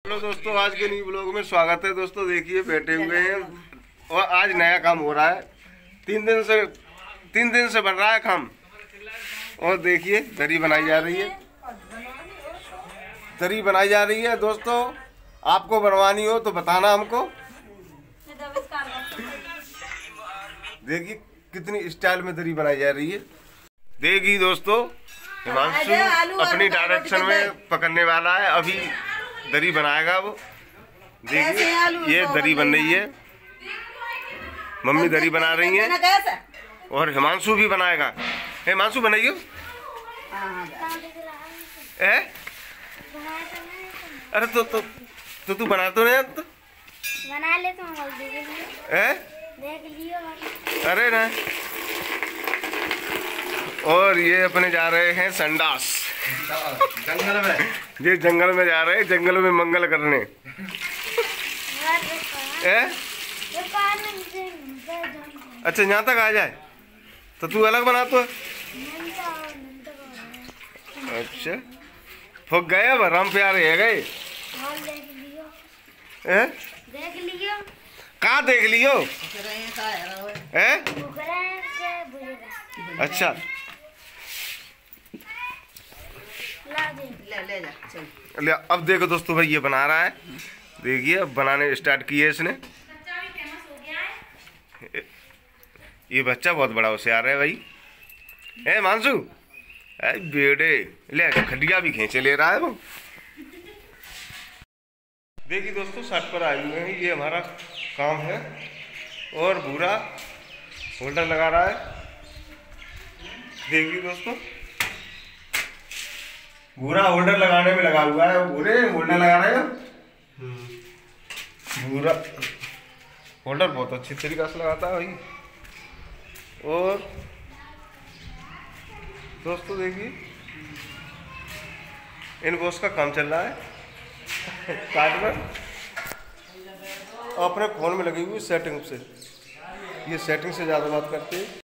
Hello दोस्तों, आज के न्यू ब्लॉग में स्वागत है। दोस्तों देखिए बैठे हुए हैं और आज नया काम हो रहा है। तीन दिन से बन रहा है काम। और देखिए दरी बनाई जा रही है। दरी बनाई जा रही है दोस्तों, आपको बनवानी हो तो बताना हमको। देखिए कितनी स्टाइल में दरी बनाई जा रही है। देखिए दोस्तों, हिमांशु अपनी डायरेक्शन में पकड़ने वाला है। अभी दरी बनाएगा वो। देखिए ये दरी बन रही है, मम्मी दरी बना रही है और हिमांशु भी बनाएगा। हिमांशु बनाइयो। अरे तो तू बना तो नहीं तो बना ले तुम देख लियो। अरे ना। और ये अपने जा रहे हैं संडास जंगल में। ये जंगल में जा रहे हैं, जंगल में मंगल करने। अच्छा यहाँ तक आ जाए तो तू अलग बना तो। अच्छा फुक गए अब राम प्यारे है गए। देख लियो। कहाँ देख लियो? अच्छा ले अब देखो दोस्तों, भाई ये बना रहा है। देखिए अब बनाने स्टार्ट किए इसने। ये बच्चा बहुत बड़ा होशियार है भाई। है मानसू बेटे ले खटिया भी खींचे ले रहा है वो। देखिए दोस्तों छत पर आए हुए हैं, ये हमारा काम है। और भूरा होल्डर लगा रहा है। देखिए दोस्तों भूरा होल्डर लगाने में लगा हुआ है। भूरे होल्डर लगा रहे हो। भूरा होल्डर बहुत अच्छी तरीके से लगाता है भाई। और दोस्तों देखिए इन बॉस का काम चल रहा है कार्ड में। अपने फोन में लगी हुई सेटिंग से, ये सेटिंग से ज़्यादा बात करते हैं।